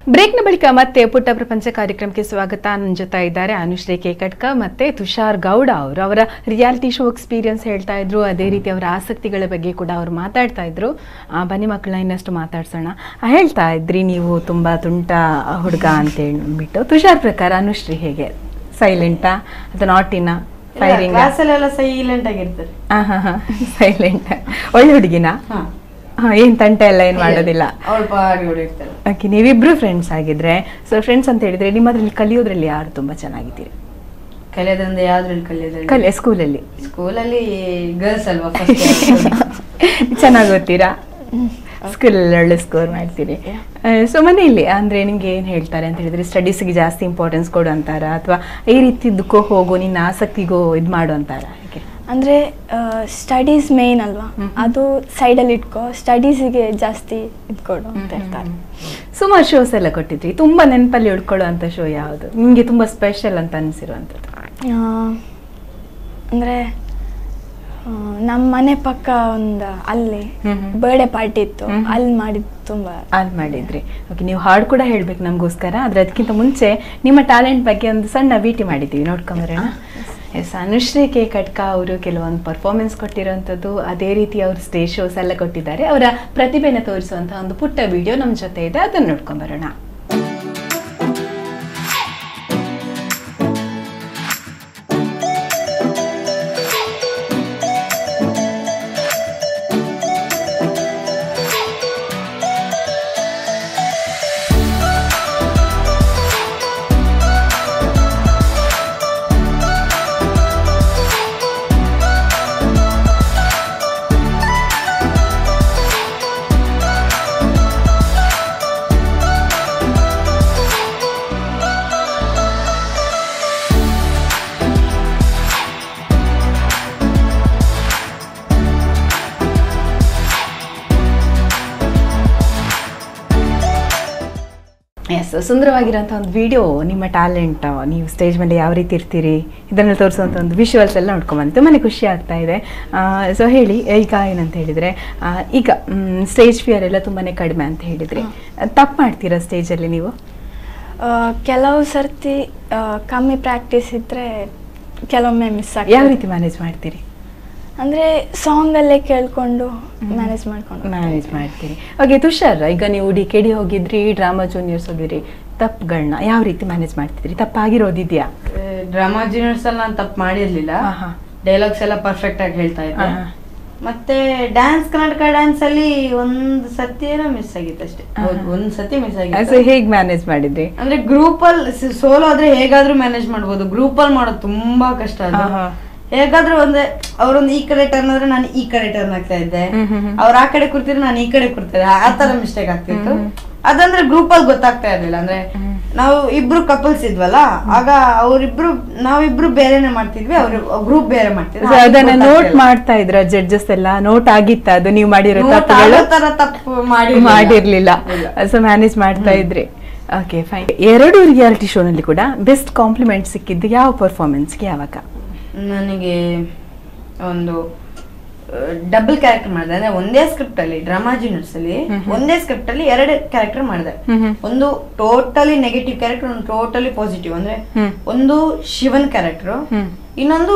ಬ್ರೇಕ್ನ ಬಳಿಕ ಮತ್ತೆ ಪುಟ್ಟ ಪ್ರಪಂಚ ಕಾರ್ಯಕ್ರಮಕ್ಕೆ ಸ್ವಾಗತ. ನನ್ನ ಜೊತೆ ಇದ್ದಾರೆ ಅನುಶ್ರೀ ಕೇಕಟ್ಕ ಮತ್ತೆ ತುಷಾರ್ ಗೌಡ ಅವರು. ಅವರ ರಿಯಾಲಿಟಿ ಶೋ ಎಕ್ಸ್ಪೀರಿಯನ್ಸ್ ಹೇಳ್ತಾ ಇದ್ರು, ಅದೇ ರೀತಿ ಅವರ ಆಸಕ್ತಿಗಳ ಬಗ್ಗೆ ಕೂಡ ಅವರು ಮಾತಾಡ್ತಾ ಇದ್ರು. ಬನ್ನಿ ಮಕ್ಕಳನ್ನ ಇನ್ನಷ್ಟು ಮಾತಾಡ್ಸೋಣ. ಹೇಳ್ತಾ ಇದ್ರಿ ನೀವು ತುಂಬಾ ತುಂಟ ಹುಡುಗ ಅಂತ ಹೇಳ್ಬಿಟ್ಟು. ತುಷಾರ್ ಪ್ರಕಾರ ಅನುಶ್ರೀ ಹೇಗೆ, ಸೈಲೆಂಟಾ ಅಥವಾ ನಾಟಿನ? ಫೈರಿಂಗ್ ಸೈಲೆಂಟ್ ಆಗಿರ್ತಾರೆ. ಸೈಲೆಂಟ್, ಒಳ್ಳೆ ಹುಡುಗಿನ? ಏನ್ ತಂಟ ಎಲ್ಲ ಏನ್ ಮಾಡೋದಿಲ್ಲ. ಓಕೆ, ನೀವಿಬ್ರು ಫ್ರೆಂಡ್ಸ್ ಆಗಿದ್ರೆ, ಸೊ ಫ್ರೆಂಡ್ಸ್ ಅಂತ ಹೇಳಿದ್ರೆ ನಿಮ್ಮದ್ರಲ್ಲಿ ಕಲಿಯೋದ್ರಲ್ಲಿ ಯಾರು ತುಂಬಾ ಚೆನ್ನಾಗಿದ್ದೀರಿ? ಕಲಿಯೋದ್ರಿಂದ ಯಾವ್ದ್ರಲ್ಲಿ ಸ್ಕೂಲಲ್ಲಿ ಗರ್ಲ್ಸ್ ಅಲ್ವಾ, ಚೆನ್ನಾಗಿ ಓದ್ತೀರಾ? ಸ್ಕೂಲಲ್ಲಿ ಒಳ್ಳೆ ಸ್ಕೋರ್ ಮಾಡ್ತೀರಿ. ಸೊ ಮನೆಯಲ್ಲಿ ಅಂದ್ರೆ ನಿಮ್ಗೆ ಏನ್ ಹೇಳ್ತಾರೆ ಅಂತ ಹೇಳಿದ್ರೆ, ಸ್ಟಡೀಸ್ಗೆ ಜಾಸ್ತಿ ಇಂಪಾರ್ಟೆನ್ಸ್ ಕೊಡು ಅಂತಾರ ಅಥವಾ ಈ ರೀತಿದ್ದಕ್ಕೋ ಹೋಗು, ನಿನ್ನ ಆಸಕ್ತಿಗೋ ಇದು ಮಾಡು ಅಂತಾರ? ಅಂದರೆ ಸ್ಟಡೀಸ್ ಮೇನ್ ಅಲ್ವಾ, ಅದು ಸೈಡಲ್ಲಿ ಇಟ್ಕೋ, ಸ್ಟಡೀಸಿಗೆ ಜಾಸ್ತಿ ಇಟ್ಕೊಡು ಅಂತ ಹೇಳ್ತಾರೆ. ಸುಮಾರು ಶೋಸ್ ಎಲ್ಲ ಕೊಟ್ಟಿದ್ರಿ, ತುಂಬಾ ನೆನಪಲ್ಲಿ ಉಳ್ಕೊಳ್ಳೋ ಅಂತ ಶೋ ಯಾವುದು ನಿಮಗೆ ತುಂಬಾ ಸ್ಪೆಷಲ್ ಅಂತ ಅನಿಸಿರುವಂಥದ್ದು? ಅಂದರೆ ನಮ್ಮ ಮನೆ ಪಕ್ಕ ಒಂದು ಅಲ್ಲಿ ಬರ್ಡೇ ಪಾರ್ಟಿ ಇತ್ತು, ಅಲ್ಲಿ ಮಾಡಿದ್ದು ತುಂಬಾ. ಅಲ್ಲಿ ಮಾಡಿದ್ರಿ. ಓಕೆ, ನೀವು ಹಾಡು ಕೂಡ ಹೇಳ್ಬೇಕು ನಮಗೋಸ್ಕರ. ಆದ್ರೆ ಅದಕ್ಕಿಂತ ಮುಂಚೆ ನಿಮ್ಮ ಟ್ಯಾಲೆಂಟ್ ಬಗ್ಗೆ ಒಂದು ಸಣ್ಣ ಭೇಟಿ ಮಾಡಿದ್ದೀವಿ, ನೋಡ್ಕೊಂಬರೋಣ. ಎಸ್, ಅನುಶ್ರೀ ಕೇಕಟ್ಕ ಅವರು ಕೆಲವೊಂದು ಪರ್ಫಾರ್ಮೆನ್ಸ್ ಕೊಟ್ಟಿರೋಂಥದ್ದು, ಅದೇ ರೀತಿ ಅವರು ಸ್ಟೇಜ್ ಶೋಸ್ ಎಲ್ಲ ಕೊಟ್ಟಿದ್ದಾರೆ. ಅವರ ಪ್ರತಿಭೆನ ತೋರಿಸುವಂತಹ ಒಂದು ಪುಟ್ಟ ವಿಡಿಯೋ ನಮ್ಮ ಜೊತೆ ಇದೆ, ಅದನ್ನು ನೋಡ್ಕೊಂಬರೋಣ. ಎಸ್, ಸುಂದರವಾಗಿರೋಂಥ ಒಂದು ವಿಡಿಯೋ, ನಿಮ್ಮ ಟ್ಯಾಲೆಂಟ್, ನೀವು ಸ್ಟೇಜ್ ಮೇಲೆ ಯಾವ ರೀತಿ ಇರ್ತೀರಿ ಇದನ್ನು ತೋರಿಸುವಂಥ ಒಂದು ವಿಷುವಲ್ಸ್ ಎಲ್ಲ ನೋಡ್ಕೊಂಬಂತು. ತುಂಬಾ ಖುಷಿ ಆಗ್ತಾ ಇದೆ. ಸೊ ಹೇಳಿ, ಈಗ ಏನಂತ ಹೇಳಿದರೆ, ಈಗ ಸ್ಟೇಜ್ ಫಿಯರ್ ಎಲ್ಲ ತುಂಬಾ ಕಡಿಮೆ ಅಂತ ಹೇಳಿದ್ರಿ. ತಪ್ಪು ಮಾಡ್ತೀರಾ ಸ್ಟೇಜಲ್ಲಿ ನೀವು? ಕೆಲವು ಸರ್ತಿ ಕಮ್ಮಿ ಪ್ರಾಕ್ಟೀಸ್ ಇದ್ದರೆ ಕೆಲವೊಮ್ಮೆ ಮಿಸ್ ಆಗಿ. ಯಾವ ರೀತಿ ಮ್ಯಾನೇಜ್ ಮಾಡ್ತೀರಿ? ಅಂದರೆ ಸಾಂಗಲ್ಲೇ ಕೇಳ್ಕೊಂಡು ಮ್ಯಾನೇಜ್ ಮಾಡ್ತೀರಿ. ಓಕೆ, ತುಷಾರ್, ಈಗ ನೀವು DKD ಹೋಗಿದ್ರಿ, ಡ್ರಾಮಾ ಜೂನಿಯರ್ಸ್ ಹೋಗಿದ್ರಿ, ತಪ್ಪುಗಳನ್ನ ಯಾವ ರೀತಿ ಮ್ಯಾನೇಜ್ ಮಾಡ್ತಿದ್ರಿ? ತಪ್ಪಾಗಿರೋದಿದ್ಯಾ? ಡ್ರಾಮಾ ಜೂನಿಯರ್ಸ್ ಅಲ್ಲಿ ನಾನು ತಪ್ಪು ಮಾಡಿರ್ಲಿಲ್ಲ, ಡೈಲಾಗ್ಸ್ ಎಲ್ಲ ಪರ್ಫೆಕ್ಟ್ ಆಗಿ ಹೇಳ್ತಾ ಇದ್ದೆ. ಮತ್ತೆ ಡ್ಯಾನ್ಸ್, ಕರ್ನಾಟಕ ಡ್ಯಾನ್ಸ್ ಅಲ್ಲಿ ಒಂದ್ ಸತಿ ಏನೋ ಮಿಸ್ ಆಗಿತ್ತು ಅಷ್ಟೇ, ಒಂದ್ ಸತಿ ಮಿಸ್ ಆಗಿತ್ತು. ಹೇಗ್ ಮ್ಯಾನೇಜ್ ಮಾಡಿದ್ರಿ? ಅಂದ್ರೆ ಗ್ರೂಪ್ ಅಲ್ಲಿ ಸೋಲೋ ಆದ್ರೆ ಹೇಗಾದ್ರೂ ಮ್ಯಾನೇಜ್ ಮಾಡ್ಬೋದು, ಗ್ರೂಪ್ ಅಲ್ಲಿ ಮಾಡೋದು ತುಂಬಾ ಕಷ್ಟ. ಅದು ಹೇಗಾದ್ರೂ ಒಂದೇ, ಅವ್ರೊಂದು ಈ ಕಡೆ ಟರ್ನ್ ಆದ್ರೆ ನಾನು ಈ ಕಡೆ ಟರ್ನ್ ಆಗ್ತಾ ಇದ್ದೆ, ಅವ್ರ ಆ ಕಡೆ ಕೂರ್ತಿದ್ರೆ ನಾನು ಈ ಕಡೆ ಕೂರ್ತಿದ್ದೆ, ಆ ತರ ಮಿಸ್ಟೇಕ್ ಆಗ್ತಿತ್ತು. ಅದಂದ್ರೆ ಗ್ರೂಪ್ ಅಲ್ಲಿ ಗೊತ್ತಾಗ್ತಾ ಇರ್ಲಿಲ್ಲ. ಅಂದ್ರೆ ನಾವು ಇಬ್ರು ಕಪಲ್ಸ್ ಇದ್ವಲ್ಲ, ಆಗ ನಾವಿಬ್ರು ಬೇರೆನೆ ಮಾಡ್ತಿದ್ವಿ, ಅವ್ರು ಗ್ರೂಪ್ ಬೇರೆ ಮಾಡ್ತಿದ್ವಿ. ಅದನ್ನ ನೋಟ್ ಮಾಡ್ತಾ ಇದ್ರ ಜಡ್ಜಸ್ ಎಲ್ಲ? ನೋಟ್ ಆಗಿತ್ತ ಅದು ನೀವು ಮಾಡಿರೋ ತಪ್ಪು ಮಾಡಿರ್ಲಿಲ್ಲ, ಸೊ ಮ್ಯಾನೇಜ್ ಮಾಡ್ತಾ ಇದ್ರಿ. Okay, fine. 2 ರಿಯಾಲಿಟಿ ಶೋನಲ್ಲಿ ಕೂಡ ಬೆಸ್ಟ್ ಕಾಂಪ್ಲಿಮೆಂಟ್ ಸಿಕ್ಕಿದ್ದು ಯಾವ ಪರ್ಫಾರ್ಮೆನ್ಸ್ಗೆ, ಯಾವಾಗ? ನನಗೆ ಒಂದು ಡಬಲ್ ಕ್ಯಾರೆಕ್ಟರ್ ಮಾಡಿದೆ. ಅಂದ್ರೆ ಒಂದೇ ಸ್ಕ್ರಿಪ್ಟ್ ಅಲ್ಲಿ, ಡ್ರಾಮಾ ಜೂನಿಯರ್ಸ್ ಅಲ್ಲಿ ಒಂದೇ ಸ್ಕ್ರಿಪ್ಟ್ ಅಲ್ಲಿ 2 ಕ್ಯಾರೆಕ್ಟರ್ ಮಾಡಿದೆ. ಒಂದು ಟೋಟಲಿ ನೆಗೆಟಿವ್ ಕ್ಯಾರೆಕ್ಟರ್, ಒಂದು ಟೋಟಲಿ ಪಾಸಿಟಿವ್. ಅಂದ್ರೆ ಒಂದು ಶಿವನ್ ಕ್ಯಾರೆಕ್ಟರ್, ಇನ್ನೊಂದು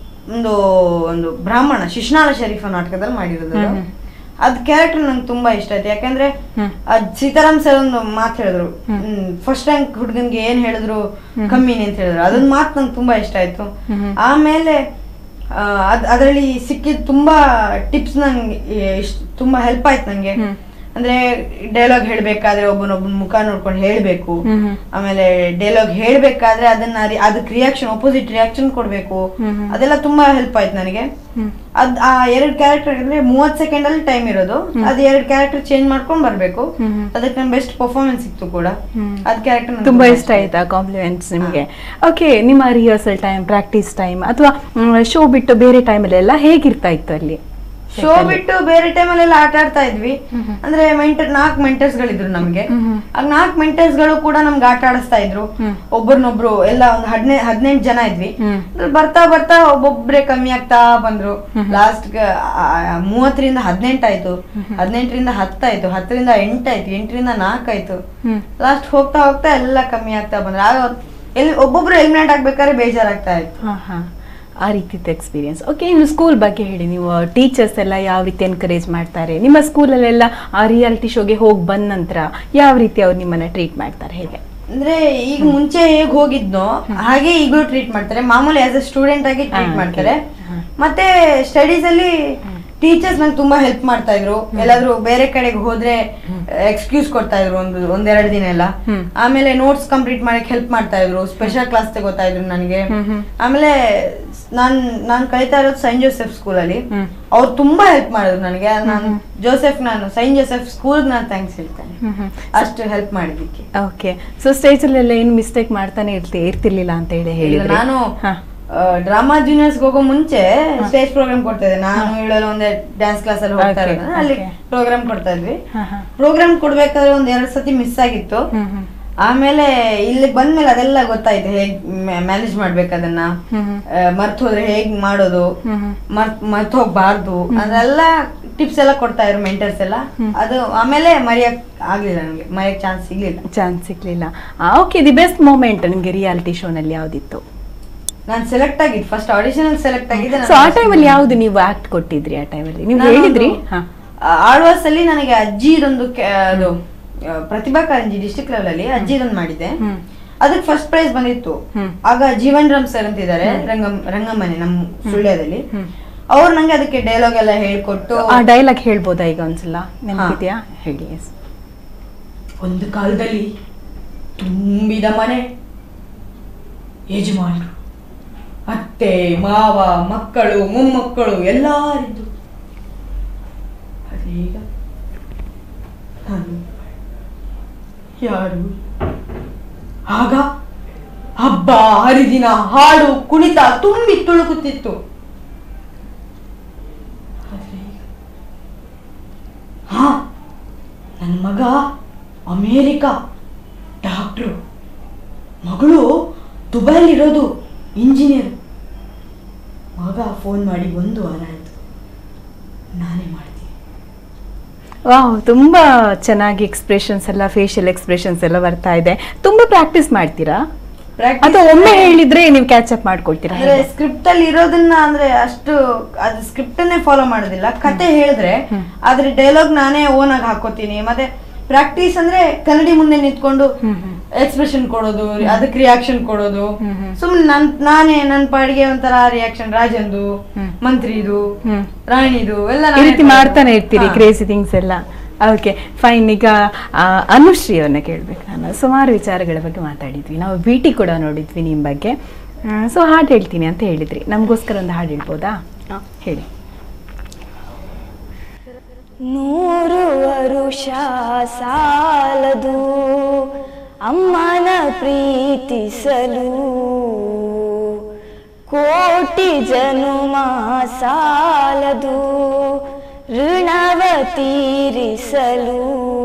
ಒಂದು ಬ್ರಾಹ್ಮಣ, ಶಿಶ್ನಾಳ ಶರೀಫ ನಾಟಕದಲ್ಲಿ ಮಾಡಿರೋದು. ಅದ್ ಕ್ಯಾರೆಕ್ಟರ್ ನಂಗೆ ತುಂಬಾ ಇಷ್ಟ ಆಯ್ತು. ಯಾಕಂದ್ರೆ ಸೀತಾರಾಮ್ ಸರ್ ಒಂದು ಮಾತು ಹೇಳಿದ್ರು, ಫಸ್ಟ್ ರ್ಯಾಂಕ್ ಹುಡುಗನ್ಗೆ ಏನ್ ಹೇಳಿದ್ರು ಕಮ್ಮಿನೇ ಅಂತ ಹೇಳಿದ್ರು. ಅದೊಂದು ಮಾತು ನಂಗೆ ತುಂಬಾ ಇಷ್ಟ ಆಯ್ತು. ಆಮೇಲೆ ಅದರಲ್ಲಿ ಸಿಕ್ಕಿದ್ ತುಂಬಾ ಟಿಪ್ಸ್ ನಂಗೆ ತುಂಬಾ ಹೆಲ್ಪ್ ಆಯ್ತು ನಂಗೆ. ಅಂದ್ರೆ ಡೈಲಾಗ್ ಹೇಳ್ಬೇಕಾದ್ರೆ ಒಬ್ಬನೊಬ್ಬನ ಮುಖ ನೋಡ್ಕೊಂಡು ಹೇಳ್ಬೇಕು, ಆಮೇಲೆ ಡೈಲಾಗ್ ಹೇಳ್ಬೇಕಾದ್ರೆ ಅದಕ್ಕೆ ರಿಯಾಕ್ಷನ್, ಅಪೋಸಿಟ್ ರಿಯಾಕ್ಷನ್ ಕೊಡ್ಬೇಕು, ಅದೆಲ್ಲ ತುಂಬಾ ಹೆಲ್ಪ್ ಆಯ್ತು ನನಗೆ. ಆ 2 ಕ್ಯಾರೆಕ್ಟರ್ ಅಂದ್ರೆ 30 ಸೆಕೆಂಡ್ ಅಲ್ಲಿ ಟೈಮ್ ಇರೋದು, ಅದು 2 ಕ್ಯಾರೆಕ್ಟರ್ ಚೇಂಜ್ ಮಾಡ್ಕೊಂಡ್ ಬರ್ಬೇಕು. ಅದಕ್ಕೆ ನಮ್ ಬೆಸ್ಟ್ ಪರ್ಫಾರ್ಮೆನ್ಸ್ ಸಿಕ್ತು ಕೂಡ. ಅದ್ ಕ್ಯಾರೆಕ್ಟರ್ ತುಂಬಾ ಇಷ್ಟ ಆಯ್ತಾ ಕಾಂಪ್ಲಿಮೆಂಟ್ಸ್ ನಿಮ್ಗೆ? ಓಕೆ, ನಿಮ್ಮ ರಿಹರ್ಸಲ್ ಟೈಮ್, ಪ್ರಾಕ್ಟೀಸ್ ಟೈಮ್ ಅಥವಾ ಶೋ ಬಿಟ್ಟು ಬೇರೆ ಟೈಮಲ್ಲೆಲ್ಲ ಹೇಗಿರ್ತಾ ಇತ್ತು ಅಲ್ಲಿ? ಶೋ ಬಿಟ್ಟು ಬೇರೆ ಟೈಮಲ್ಲೆಲ್ಲ ಆಟ ಆಡ್ತಾ ಇದ್ವಿ. ಅಂದ್ರೆ 4 ಮೆಂಟರ್ಸ್ ಗಳಿದ್ರು ನಮ್ಗೆ. ಆಗ 4 ಮೆಂಟರ್ಸ್ ಗಳು ಕೂಡ ನಮ್ಗೆ ಆಟ ಆಡಿಸ್ತಾ ಇದ್ರು. ಒಬ್ಬರನ್ನೊಬ್ರು ಎಲ್ಲ ಒಂದು 18 ಜನ ಇದ್ವಿ. ಬರ್ತಾ ಬರ್ತಾ ಒಬ್ಬೊಬ್ರೆ ಕಮ್ಮಿ ಆಗ್ತಾ ಬಂದ್ರು. ಲಾಸ್ಟ್ 30ರಿಂದ 18 ಆಯ್ತು, 18ರಿಂದ 10 ಆಯ್ತು, 10ರಿಂದ 8 ಆಯ್ತು, 8ರಿಂದ 4 ಆಯ್ತು. ಲಾಸ್ಟ್ ಹೋಗ್ತಾ ಹೋಗ್ತಾ ಎಲ್ಲ ಕಮ್ಮಿ ಆಗ್ತಾ ಬಂದ್ರು. ಆಗ ಒಬ್ಬೊಬ್ರು ಎಲಿಮಿನೇಟ್ ಆಗ್ಬೇಕಾದ್ರೆ ಬೇಜಾರಾಗ್ತಾ ಇತ್ತು. ಆ ರೀತಿದ ಎಕ್ಸ್ಪೀರಿಯನ್ಸ್. ಓಕೆ, ಇನ್ನು ಸ್ಕೂಲ್ ಬಗ್ಗೆ ಹೇಳಿ. ನೀವು ಟೀಚರ್ಸ್ ಎಲ್ಲ ಯಾವ ರೀತಿ ಎನ್ಕರೇಜ್ ಮಾಡ್ತಾರೆ? ನಿಮ್ಮ ಸ್ಕೂಲಲ್ಲೆಲ್ಲ ಆ ರಿಯಾಲಿಟಿ ಶೋಗೆ ಹೋಗಿ ಬಂದ ನಂತರ ಯಾವ ರೀತಿ ಅವ್ರು ನಿಮ್ಮನ್ನ ಟ್ರೀಟ್ ಮಾಡ್ತಾರೆ? ಹೇಗೆ ಅಂದ್ರೆ ಈಗ ಮುಂಚೆ ಹೇಗ್ ಹೋಗಿದ್ನೋ ಹಾಗೆ ಈಗಲೂ ಟ್ರೀಟ್ ಮಾಡ್ತಾರೆ. ಮಾಮೂಲಿ ಆಸ್ ಎ ಸ್ಟೂಡೆಂಟ್ ಆಗಿ ಟ್ರೀಟ್ ಮಾಡ್ತಾರೆ. ಮತ್ತೆ ಸ್ಟಡೀಸ್ ಅಲ್ಲಿ ಟೀಚರ್ಸ್ ನಂಗೆ ತುಂಬಾ ಹೆಲ್ಪ್ ಮಾಡ್ತಾ ಇದ್ರು. ಎಲ್ಲಾದ್ರೂ ಬೇರೆ ಕಡೆಗೆ ಹೋದ್ರೆ ಎಕ್ಸ್ಕ್ಯೂಸ್ ಕೊಡ್ತಾ ಇದ್ರು ಒಂದೆರಡು ದಿನ ಎಲ್ಲ. ಆಮೇಲೆ ನೋಟ್ಸ್ ಕಂಪ್ಲೀಟ್ ಮಾಡಕ್ ಹೆಲ್ಪ್ ಮಾಡ್ತಾ ಇದ್ರು. ಸ್ಪೆಷಲ್ ಕ್ಲಾಸ್ ತಗೋತಾ ಇದ್ರು ನನಗೆ. ಆಮೇಲೆ ನಾನ್ ಕಲಿತಾ ಇರೋದು ಸೈಂಟ್ ಜೋಸೆಫ್ ಸ್ಕೂಲ್ ಅಲ್ಲಿ. ಅವ್ರು ತುಂಬಾ ಹೆಲ್ಪ್ ಮಾಡಿದ್ರು ನನಗೆ. ನಾನು ಸೈಂಟ್ ಜೋಸೆಫ್ ಸ್ಕೂಲ್ ನಾನು ಥ್ಯಾಂಕ್ಸ್ ಹೇಳ್ತೇನೆ, ಅಷ್ಟು ಹೆಲ್ಪ್ ಮಾಡಿದ್ದಕ್ಕೆ. ಓಕೆ, ಸೊ ಸ್ಟೇಜ್ ಅಲ್ಲೆಲ್ಲ ಏನು ಮಿಸ್ಟೇಕ್ ಮಾಡ್ತಾನೆ ಇರ್ತಿರ್ಲಿಲ್ಲ ಅಂತ ಹೇಳಿ ನಾನು ಡ್ರಾಮಾ ಜೂನಿಯರ್ಸ್ ಹೋಗೋ ಮುಂಚೆ ಸ್ಟೇಜ್ ಪ್ರೋಗ್ರಾಮ್ ಕೊಡ್ತಾ ಇದ್ದೆ. ನಾನು ಹೇಳಲು ಒಂದೇ ಡ್ಯಾನ್ಸ್ ಕ್ಲಾಸ್ ಅಲ್ಲಿ ಹೋಗ್ತಾ ಇರೋದು, ಅಲ್ಲಿ ಪ್ರೋಗ್ರಾಮ್ ಕೊಡ್ತಾ ಇದ್ವಿ. ಪ್ರೋಗ್ರಾಮ್ ಕೊಡ್ಬೇಕಾದ್ರೆ 1-2 ಸತಿ ಮಿಸ್ ಆಗಿತ್ತು. ಆಮೇಲೆ ಇಲ್ಲಿ ಬಂದ್ಮೇಲೆ ಅದೆಲ್ಲ ಗೊತ್ತಾಯ್ತು, ಹೇಗ್ ಮ್ಯಾನೇಜ್ ಮಾಡ್ಬೇಕು ಅದನ್ನ. ಮರ್ತ್ ಹೋದ್ರೆ ಹೇಗ್ ಮಾಡೋದು, ಮರ್ತ್ ಹೋಗ್ಬಾರ್ದು, ಅದೆಲ್ಲ ಟಿಪ್ಸ್ ಎಲ್ಲ ಕೊಡ್ತಾ ಇದ್ರು ಮೆಂಟರ್ಸ್ ಎಲ್ಲ. ಅದು ಆಮೇಲೆ ಮರೆಯಕ್ ಆಗ್ಲಿಲ್ಲ, ನನಗೆ ಮರೆಯಕ್ ಚಾನ್ಸ್ ಸಿಗ್ಲಿಲ್ಲ. ಓಕೆ, ದಿ ಬೆಸ್ಟ್ ಮೂಮೆಂಟ್ ನಿಮ್ಗೆ ರಿಯಾಲಿಟಿ ಶೋ ನಲ್ಲಿ ಯಾವ್ದಿತ್ತು? ನಾನು ಸೆಲೆಕ್ಟ್ ಆಗಿದ್ದು ಫಸ್ಟ್ ಆಡಿಷನ್ ಅಲ್ಲಿ ಸೆಲೆಕ್ಟ್ ಆಗಿದ್ದೆ. ಸೊ ಆ ಟೈಮಲ್ಲಿ ಯಾವ್ದು ನೀವು ಆಕ್ಟ್ ಕೊಟ್ಟಿದ್ರಿ? ಆ ಟೈಮಲ್ಲಿ ನೀವು ಹೇಳಿದ್ರಿ ಆಳ್ವಾಸ್ ಅಲ್ಲಿ ನನಗೆ ಅಜ್ಜಿದೊಂದು ಅದು ಪ್ರತಿಭಾ ಕಾರಂಜಿ ಡಿಸ್ಟ್ರಿಕ್ಟ್ ಲೆವೆಲ್ ಅಲ್ಲಿ ಅಜ್ಜಿದೊಂದು ಮಾಡಿದ್ದೆ. ಅದಕ್ಕೆ ಫಸ್ಟ್ ಪ್ರೈಸ್ ಬಂದಿತ್ತು. ಆಗ ಜೀವನ್ ರಾಮ್ ಸರ್ ಅಂತ ಇದ್ದಾರೆ, ರಂಗಮನೆ ನಮ್ಮ ಸುಳ್ಯದಲ್ಲಿ. ಅವ್ರು ನಂಗೆ ಅದಕ್ಕೆ ಡೈಲಾಗ್ ಎಲ್ಲ ಹೇಳ್ಕೊಟ್ಟು. ಆ ಡೈಲಾಗ್ ಹೇಳ್ಬೋದಾ ಈಗ ಒಂದ್ಸಲ? ನೆನಪಿದ್ಯಾ? ಹೇಳಿ. ಒಂದು ಕಾಲದಲ್ಲಿ ತುಂಬಿದ ಮನೆ, ಯಜಮಾನರು, ಅತ್ತೆ ಮಾವ, ಮಕ್ಕಳು ಮೊಮ್ಮಕ್ಕಳು ಎಲ್ಲಾರಿದ್ದು. ಅದೀಗ ನಾನು ಯಾರು? ಆಗ ಹಬ್ಬ ಹರಿದಿನ ಹಾಡು ಕುಣಿತ ತುಂಬಿ ತುಳುಕುತ್ತಿತ್ತು. ನನ್ನ ಮಗ ಅಮೇರಿಕಾ ಡಾಕ್ಟ್ರು, ಮಗಳು ದುಬೈಲಿರೋದು ಇಂಜಿನಿಯರ್. ಮಗ ಫೋನ್ ಮಾಡಿ 1 ವಾರ ಆಯ್ತು, ನಾನೇ ಮಾಡ್ತೀನಿ. ವಾವ್, ತುಂಬಾ ಚೆನ್ನಾಗಿ ಎಕ್ಸ್ಪ್ರೆಷನ್ಸ್ ಎಲ್ಲ, ಫೇಶಿಯಲ್ ಎಕ್ಸ್ಪ್ರೆಷನ್ಸ್ ಎಲ್ಲ ಬರ್ತಾ ಇದೆ. ತುಂಬಾ ಪ್ರಾಕ್ಟೀಸ್ ಮಾಡ್ತೀರಾ ಅಥವಾ ಒಮ್ಮೆ ಹೇಳಿದ್ರೆ ನೀವು ಕ್ಯಾಚ್ ಅಪ್ ಮಾಡ್ಕೊಳ್ತೀರಾ? ಅಂದ್ರೆ ಸ್ಕ್ರಿಪ್ಟ್ ಅಲ್ಲಿ ಇರೋದನ್ನ ಅಂದ್ರೆ ಅಷ್ಟು ಅದು ಸ್ಕ್ರಿಪ್ಟ್ ಅನ್ನೇ ಫಾಲೋ ಮಾಡೋದಿಲ್ಲ. ಕತೆ ಹೇಳಿದ್ರೆ ಆದ್ರೆ ಡೈಲಾಗ್ ನಾನೇ ಓನ್ ಆಗಿ ಹಾಕೋತೀನಿ. ಮತ್ತೆ ಪ್ರಾಕ್ಟೀಸ್ ಅಂದ್ರೆ ಕನ್ನಡಿ ಮುಂದೆ ನಿಂತ್ಕೊಂಡು ಎಕ್ಸ್ಪ್ರೆಷನ್ ಕೊಡೋದು, ಅದಕ್ಕೆ ರಿಯಾಕ್ಷನ್ ಕೊಡೋದು. ಸುಮ್ನೆ ನಾನೇ ನನ್ನ ಪಾಡಿಗೆ ಒಂಥರ ರಿಯಾಕ್ಷನ್, ರಾಜಂದು, ಮಂತ್ರಿದು, ರಾಣಿದು ಎಲ್ಲ ರೀತಿ ಮಾಡ್ತಾನೆ ಇರ್ತೀರಿ, ಕ್ರೇಜಿ ಥಿಂಗ್ಸ್ ಎಲ್ಲ. Okay, fine. ಈಗ ಅನುಶ್ರೀ ಅವ್ರನ್ನ ಕೇಳ್ಬೇಕು. ನಾನು ಸುಮಾರು ವಿಚಾರಗಳ ಬಗ್ಗೆ ಮಾತಾಡಿದ್ವಿ, ನಾವು ಭೇಟಿ ಕೂಡ ನೋಡಿದ್ವಿ ನಿಮ್ಮ ಬಗ್ಗೆ. ಸೊ ಹಾಡು ಹೇಳ್ತೀನಿ ಅಂತ ಹೇಳಿದ್ರಿ, ನಮಗೋಸ್ಕರ ಒಂದು ಹಾಡು ಹೇಳ್ಬೋದಾ? ಹೇಳಿ. 100 ವರುಷ ಸಾಲದು ಅಮ್ಮನ ಪ್ರೀತಿಸಲು, ಕೋಟಿ ಜನುಮ ಸಾಲದು ಋಣವ ತೀರಿಸಲು.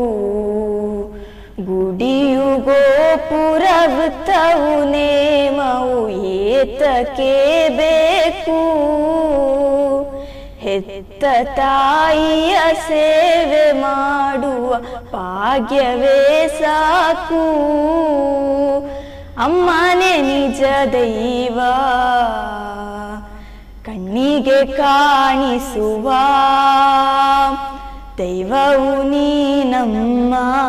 ಗುಡಿಯು ಗೋಪುರ ವೃತ್ತವು ನೇಮವು ಏತಕ್ಕೆ ಬೇಕು? ಹೆತ್ತ ತಾಯಿಯ ಸೇವೆ ಮಾಡುವ ಭಾಗ್ಯವೇ ಸಾಕು. ಅಮ್ಮನೇ ನಿಜ ದೈವ, ಕಣ್ಣಿಗೆ ಕಾಣಿಸುವ ದೈವವು ನೀನಮ್ಮ.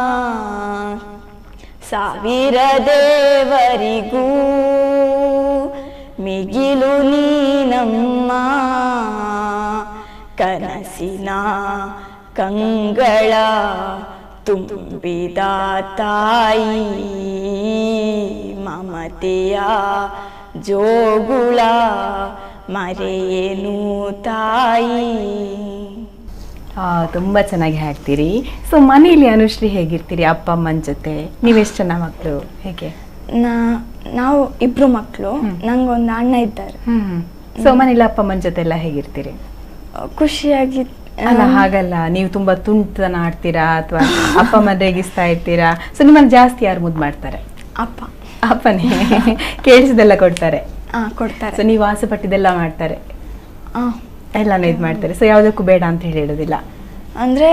ಸಾವಿರ ದೇವರಿಗೂ ಮಿಗಿಲು ನೀನಮ್ಮ. ಕನಸಿನ ಕಂಗಳ ತುಂಬಿದ ತಾಯಿ, ಮಮತೆಯ ಜೋಗುಳ ಮರೆಯೇನು ತಾಯಿ. ತುಂಬ ಚೆನ್ನಾಗಿ ಹಾಡ್ತೀರಿ. ಸೊ ಮನೆಯಲ್ಲಿ ಅನುಶ್ರೀ ಹೇಗಿರ್ತೀರಿ ಅಪ್ಪ ಅಮ್ಮನ ಜೊತೆ? ನೀವೆಷ್ಟು ಜನ ಮಕ್ಕಳು? ಹೇಗೆ? ನಾವು 2 ಮಕ್ಕಳು, ನಂಗೊಂದು ಅಣ್ಣ ಇದ್ದಾರೆ. ಸೊ ಮನೇಲಿ ಅಪ್ಪ ಅಮ್ಮನ ಜೊತೆ ಎಲ್ಲ ಹೇಗಿರ್ತೀರಿ? ಖುಷಿಯಾಗಿ ಅಲ್ಲ ಹಾಗಲ್ಲ, ನೀವು ತುಂಬಾ ತುಂಟತನ ಆಡ್ತೀರಾ ಅಥವಾ ಅಪ್ಪ ಅಮ್ಮ ರೇಗಿಸ್ತಾ ಇರ್ತೀರಾ? ಸೊ ನಿಮ್ಮನ್ನ ಜಾಸ್ತಿ ಯಾರು ಮುದ್ದು ಮಾಡ್ತಾರೆ? ಅಪ್ಪ. ಅಪ್ಪನೇ ಕೇಳಿಸಿದೆಲ್ಲ ಕೊಡ್ತಾರೆ? ಕೊಡ್ತಾರೆ. ಸೊ ನೀವು ಆಸೆ ಪಟ್ಟಿದ್ದೆಲ್ಲ ಮಾಡ್ತಾರೆ, ಹಾಂ ಎಲ್ಲಾನು ಇದು ಮಾಡ್ತಾರೆ. ಸೊ ಯಾವುದಕ್ಕೂ ಬೇಡ ಅಂತ ಹೇಳೋದಿಲ್ಲ ಅಂದರೆ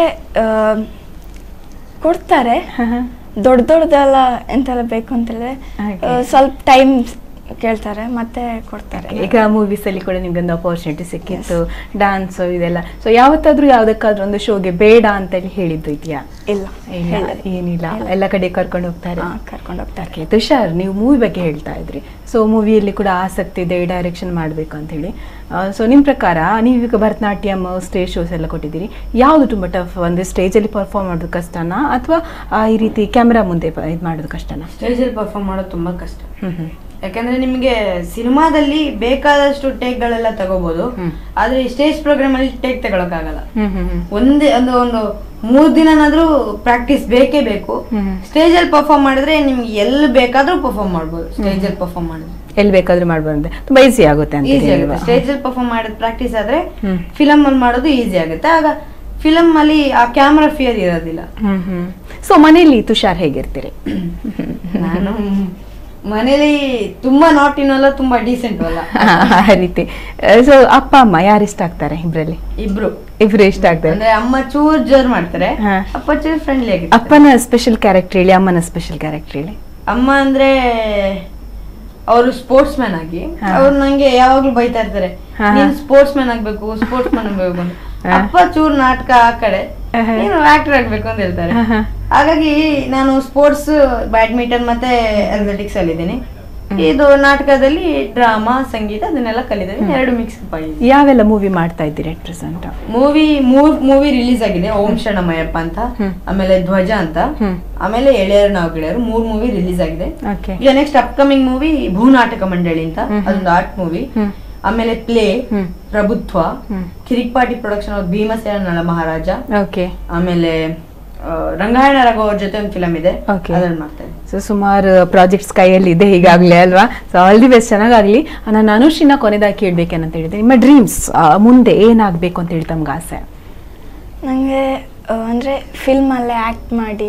ಕೊಡ್ತಾರೆ. ದೊಡ್ಡದೆಲ್ಲ ಎಂತೆಲ್ಲ ಬೇಕು ಅಂತೇಳಿದ್ರೆ ಸ್ವಲ್ಪ ಟೈಮ್ ಕೇಳ್ತಾರೆ ಮತ್ತೆ ಕೊಡ್ತಾರೆ. ಈಗ ಮೂವೀಸ್ ಅಲ್ಲಿ ಕೂಡ ನಿಮ್ಗೊಂದು ಅಪರ್ಚುನಿಟಿ ಸಿಕ್ಕಿತ್ತು, ಡಾನ್ಸ್ ಇದೆಲ್ಲ. ಸೊ ಯಾವತ್ತಾದ್ರೂ ಯಾವ್ದಕ್ಕಾದ್ರೂ ಒಂದು ಶೋಗೆ ಬೇಡ ಅಂತೇಳಿ ಹೇಳಿದ್ದು ಇದೆಯಾ? ಇಲ್ಲ, ಏನಿಲ್ಲ, ಎಲ್ಲ ಕಡೆ ಕರ್ಕೊಂಡು ಹೋಗ್ತಾರೆ. ಕರ್ಕೊಂಡು ಹೋಗ್ತಾರೆ. ತುಷಾರ್, ನೀವು ಮೂವಿ ಬಗ್ಗೆ ಹೇಳ್ತಾ ಇದ್ರಿ. ಸೊ ಮೂವಿಯಲ್ಲಿ ಕೂಡ ಆಸಕ್ತಿ ಇದೆ, ಡೈರೆಕ್ಷನ್ ಮಾಡಬೇಕು ಅಂತ ಹೇಳಿ. ಸೊ ನಿಮ್ಮ ಪ್ರಕಾರ ನೀವೀಗ ಭರತನಾಟ್ಯಂ ಸ್ಟೇಜ್ ಶೋಸ್ ಎಲ್ಲ ಕೊಟ್ಟಿದ್ದೀರಿ, ಯಾವುದು ತುಂಬ ಟಫ್? ಒಂದು ಸ್ಟೇಜಲ್ಲಿ ಪರ್ಫಾರ್ಮ್ ಮಾಡೋದು ಕಷ್ಟನಾ ಅಥವಾ ಈ ರೀತಿ ಕ್ಯಾಮ್ರಾ ಮುಂದೆ ಇದು ಮಾಡೋದು ಕಷ್ಟನಾ? ಸ್ಟೇಜಲ್ಲಿ ಪರ್ಫಾರ್ಮ್ ಮಾಡೋದು ತುಂಬಾ ಕಷ್ಟ. ಯಾಕಂದ್ರೆ ನಿಮ್ಗೆ ಸಿನಿಮಾದಲ್ಲಿ ಬೇಕಾದಷ್ಟು ಟೇಕ್ ಗಳೆಲ್ಲ ತಗೋಬಹುದು, ಆದ್ರೆ ಸ್ಟೇಜ್ ಪ್ರೋಗ್ರಾಮ್ ಅಲ್ಲಿ ಟೇಕ್ ತಗೊಳಕ್ಕಾಗಲ್ಲ. ಒಂದು 3 ದಿನನಾದ್ರೂ ಪ್ರಾಕ್ಟೀಸ್ ಬೇಕೇ ಬೇಕು. ಸ್ಟೇಜ್ ಅಲ್ಲಿ ಪರ್ಫಾರ್ಮ್ ಮಾಡಿದ್ರೆ ನಿಮ್ಗೆ ಎಲ್ಲಿ ಬೇಕಾದ್ರೂ ಪರ್ಫಾರ್ಮ್ ಮಾಡ್ಬೋದು. ಸ್ಟೇಜ್ ಅಲ್ಲಿ ಪರ್ಫಾರ್ಮ್ ಮಾಡಿದ್ರೆ ಎಲ್ಲಿ ಬೇಕಾದ್ರೂ ಮಾಡ್ಬೋದು, ತುಂಬಾ ಈಸಿ ಆಗುತ್ತೆ ಅಂತ. ಈಸಿ ಆಗುತ್ತೆ ಸ್ಟೇಜ್ ಅಲ್ಲಿ ಪರ್ಫಾರ್ಮ್ ಮಾಡೋದು ಪ್ರಾಕ್ಟೀಸ್ ಆದ್ರೆ ಫಿಲಮ್ ಅಲ್ಲಿ ಮಾಡೋದು ಈಸಿ ಆಗುತ್ತೆ. ಆಗ ಫಿಲಮ್ ಅಲ್ಲಿ ಆ ಕ್ಯಾಮ್ರಾ ಫಿಯರ್ ಇರೋದಿಲ್ಲ. ಸೊ ಮನೇಲಿ ತುಷಾರ್ ಹೇಗಿರ್ತೀರಿ? ನಾನು ಮನೇಲಿ ತುಂಬಾ ನಾಟಿನಲ್ಲ, ತುಂಬಾ ಡೀಸೆಂಟ್ ಅಲ್ಲ ಆ ರೀತಿ. ಸೊ ಅಪ್ಪ ಅಮ್ಮ ಯಾರು ಇಷ್ಟ ಆಗ್ತಾರೆ ಇಬ್ರಲ್ಲಿ? ಇಬ್ರು ಇಷ್ಟ ಆಗ್ತಾರೆ. ಅಂದ್ರೆ ಅಮ್ಮ ಚೂರ್ ಜೋರ್ ಮಾಡ್ತಾರೆ, ಅಪ್ಪ ಚೂರ್ ಫ್ರೆಂಡ್ಲಿ ಆಗಿ. ಅಪ್ಪನ ಸ್ಪೆಷಲ್ ಕ್ಯಾರೆಕ್ಟರ್ ಹೇಳಿ, ಅಮ್ಮನ ಸ್ಪೆಷಲ್ ಕ್ಯಾರೆಕ್ಟರ್ ಹೇಳಿ. ಅಮ್ಮ ಅಂದ್ರೆ ಅವರು ಸ್ಪೋರ್ಟ್ಸ್ ಮ್ಯಾನ್ ಆಗಿ ಅವ್ರು ನಂಗೆ ಯಾವಾಗ್ಲೂ ಬೈತಾ ಇರ್ತಾರೆ, ನೀನ್ ಸ್ಪೋರ್ಟ್ಸ್ ಮ್ಯಾನ್ ಆಗ್ಬೇಕು, ಸ್ಪೋರ್ಟ್ಸ್ ಮ್ಯಾನ್ ಆಗ್ಬೇಕು ಅಂತ. ಅಪ್ಪ ಚೂರ್ ನಾಟಕ ಆ ಕಡೆ, ನೀನು ಆಕ್ಟರ್ ಆಗ್ಬೇಕು ಅಂತ ಹೇಳ್ತಾರೆ. ಹಾಗಾಗಿ ನಾನು ಸ್ಪೋರ್ಟ್ಸ್, ಬ್ಯಾಡ್ಮಿಂಟನ್ ಮತ್ತೆ ಅಥ್ಲೆಟಿಕ್ಸ್ ಅಲ್ಲಿ ಇದ್ದೀನಿ. ಇದು ನಾಟಕದಲ್ಲಿ ಡ್ರಾಮಾ, ಸಂಗೀತ ಅದನ್ನೆಲ್ಲ ಕಲಿತೀನಿ, 2 ಮಿಕ್ಸ್ ಅಪ್ ಆಗಿದೆ. ಯಾವೆಲ್ಲ ಮೂವಿ ಮಾಡ್ತಾ ಇದ್ದೀರಿ ಅಟ್ ಪ್ರೆಸೆಂಟ್? ಮೂವಿ ರಿಲೀಸ್ ಆಗಿದೆ. ಓಂ ಶರಣಮಯ್ಯಪ್ಪ ಅಂತ, ಆಮೇಲೆ ಧ್ವಜ ಅಂತ, ಆಮೇಲೆ ಎಳೆಯರು ನಾವು ಗೆಳೆಯರು, 3 ಮೂವಿ ರಿಲೀಸ್ ಆಗಿದೆ. ಈಗ ನೆಕ್ಸ್ಟ್ ಅಪ್ಕಮಿಂಗ್ ಮೂವಿ ಭೂನಾಟಕ ಮಂಡಳಿ ಅಂತ, ಅದೊಂದು ಆರ್ಟ್ ಮೂವಿ. ಆಮೇಲೆ ಪ್ಲೇ ಪ್ರಭುತ್ವ, ಕಿರಿಕ್ಪಾಟಿ ಪ್ರೊಡಕ್ಷನ್ ಅವ್ರ ಭೀಮಸೇನ ನಳ ಮಹಾರಾಜ. ಆಮೇಲೆ ರಂಗಾಯಣ ರಾಘವ್ ಅವ್ರ ಜೊತೆ ಒಂದು ಫಿಲಮ್ ಇದೆ, ಅದನ್ನ ಮಾಡ್ತೇನೆ. ಸೊ ಸುಮಾರು ಪ್ರಾಜೆಕ್ಟ್ಸ್ ಕೈಯಲ್ಲಿ ಇದೆ ಈಗಾಗಲೇ ಅಲ್ವಾ? ಸೊ ಆಲ್ ದಿ ಬೆಸ್ಟ್, ಚೆನ್ನಾಗಾಗ್ಲಿ. ನಾನು ಅನುಶ್ರೀನ ಕೊನೆದಾಗಿ ಕೇಳ್ಬೇಕೇನಂತ ಹೇಳಿದೆ, ನಿಮ್ಮ ಡ್ರೀಮ್ಸ್ ಮುಂದೆ ಏನಾಗಬೇಕು ಅಂತ ಹೇಳಿ ತಮ್ಗೆ ಆಸೆ? ನನಗೆ ಅಂದ್ರೆ ಫಿಲ್ಮ್ ಅಲ್ಲೇ ಆಕ್ಟ್ ಮಾಡಿ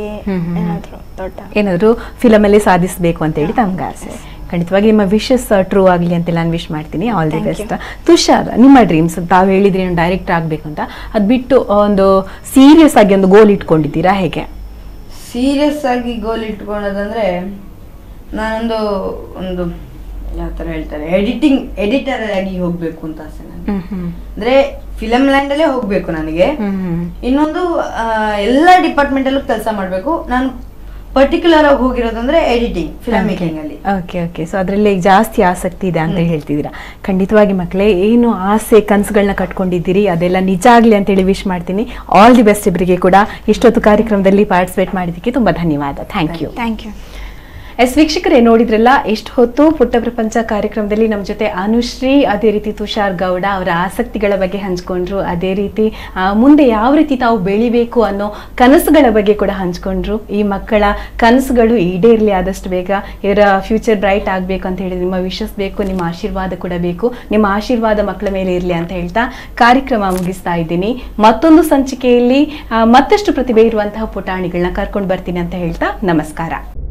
ಏನಾದ್ರು ಫಿಲಮ್ ಅಲ್ಲಿ ಸಾಧಿಸಬೇಕು ಅಂತ ಹೇಳಿ ತಮ್ಗೆ ಆಸೆ. ಖಂಡಿತವಾಗಿ ನಿಮ್ಮ ವಿಶಸ್ ಟ್ರೂ ಆಗಲಿ ಅಂತ ನಾನು ವಿಶ್ ಮಾಡ್ತೀನಿ. All the best. ತುಷಾರ್, ನಿಮ್ಮ ಡ್ರೀಮ್ಸ್ ತಾವು ಹೇಳಿದ್ರಿ ನೀವು ಡೈರೆಕ್ಟರ್ ಆಗಬೇಕು ಅಂತ, ಅದು ಬಿಟ್ಟು ಒಂದು ಸೀರಿಯಸ್ ಆಗಿ ಒಂದು ಗೋಲ್ ಇಟ್ಕೊಂಡಿದ್ದೀರಾ ಹೇಗೆ? ಸೀರಿಯಸ್ ಆಗಿ ಗೋಲ್ ಇಟ್ಕೊಳ್ಳೋದಂದ್ರೆ ನಾನೊಂದು ಯಾವ ತರ ಹೇಳ್ತಾರೆ, ಎಡಿಟರ್ ಆಗಿ ಹೋಗ್ಬೇಕು ಅಂತ ಆಸೆ ನನಗೆ. ಅಂದ್ರೆ ಫಿಲಂ ಲ್ಯಾಂಡ್ ಅಲ್ಲೇ ಹೋಗ್ಬೇಕು ನನಗೆ. ಇನ್ನೊಂದು ಎಲ್ಲ ಡಿಪಾರ್ಟ್ಮೆಂಟ್ ಅಲ್ಲೂ ಕೆಲಸ ಮಾಡ್ಬೇಕು. ನಾನು ಪರ್ಟಿಕ್ಯುಲರ್ ಆಗಿ ಹೋಗಿರೋದಂದ್ರೆ ಎಡಿಟಿಂಗ್, ಫಿಲಂ ಮೇಕಿಂಗ್ ಅಲ್ಲಿ. ಓಕೆ. ಸೊ ಅದರಲ್ಲಿ ಜಾಸ್ತಿ ಆಸಕ್ತಿ ಇದೆ ಅಂತ ಹೇಳ್ತಿದ್ದೀರಾ. ಖಂಡಿತವಾಗಿ ಮಕ್ಕಳೇ, ಏನು ಆಸೆ ಕನಸುಗಳನ್ನ ಕಟ್ಕೊಂಡಿದ್ದೀರಿ ಅದೆಲ್ಲ ನಿಜ ಆಗಲಿ ಅಂತೇಳಿ ವಿಶ್ ಮಾಡ್ತೀನಿ. ಆಲ್ ದಿ ಬೆಸ್ಟ್ ಇಬ್ಬರಿಗೆ ಕೂಡ. ಇಷ್ಟೊತ್ತು ಕಾರ್ಯಕ್ರಮದಲ್ಲಿ ಪಾರ್ಟಿಸಿಪೇಟ್ ಮಾಡಿದ್ದಕ್ಕೆ ತುಂಬ ಧನ್ಯವಾದ. Thank you. ವೀಕ್ಷಕರೇ, ನೋಡಿದ್ರಲ್ಲ ಎಷ್ಟು ಹೊತ್ತು ಪುಟ್ಟ ಪ್ರಪಂಚ ಕಾರ್ಯಕ್ರಮದಲ್ಲಿ ನಮ್ಮ ಜೊತೆ ಅನುಶ್ರೀ, ಅದೇ ರೀತಿ ತುಷಾರ್ ಗೌಡ ಅವರ ಆಸಕ್ತಿಗಳ ಬಗ್ಗೆ ಹಂಚ್ಕೊಂಡ್ರು. ಅದೇ ರೀತಿ ಮುಂದೆ ಯಾವ ರೀತಿ ತಾವು ಬೆಳಿಬೇಕು ಅನ್ನೋ ಕನಸುಗಳ ಬಗ್ಗೆ ಕೂಡ ಹಂಚ್ಕೊಂಡ್ರು. ಈ ಮಕ್ಕಳ ಕನಸುಗಳು ಈಡೇರಲಿ ಆದಷ್ಟು ಬೇಗ, ಇವರ ಫ್ಯೂಚರ್ ಬ್ರೈಟ್ ಆಗಬೇಕು ಅಂತ ಹೇಳಿ ನಿಮ್ಮ ವಿಶಸ್ ಬೇಕು, ನಿಮ್ಮ ಆಶೀರ್ವಾದ ಕೂಡ ಬೇಕು. ನಿಮ್ಮ ಆಶೀರ್ವಾದ ಮಕ್ಕಳ ಮೇಲೆ ಇರಲಿ ಅಂತ ಹೇಳ್ತಾ ಕಾರ್ಯಕ್ರಮ ಮುಗಿಸ್ತಾ ಇದ್ದೀನಿ. ಮತ್ತೊಂದು ಸಂಚಿಕೆಯಲ್ಲಿ ಮತ್ತಷ್ಟು ಪ್ರತಿಭೆ ಇರುವಂತಹ ಪುಟಾಣಿಗಳನ್ನ ಕರ್ಕೊಂಡು ಬರ್ತೀನಿ ಅಂತ ಹೇಳ್ತಾ ನಮಸ್ಕಾರ.